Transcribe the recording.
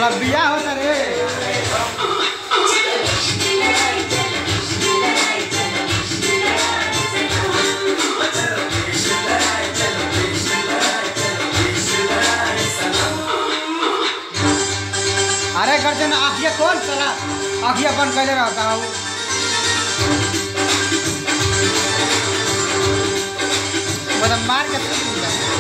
साला बिया होता रे। अरे गर्जन आखिया कौन साला आखिया बंद कैले रहता हूँ। मार के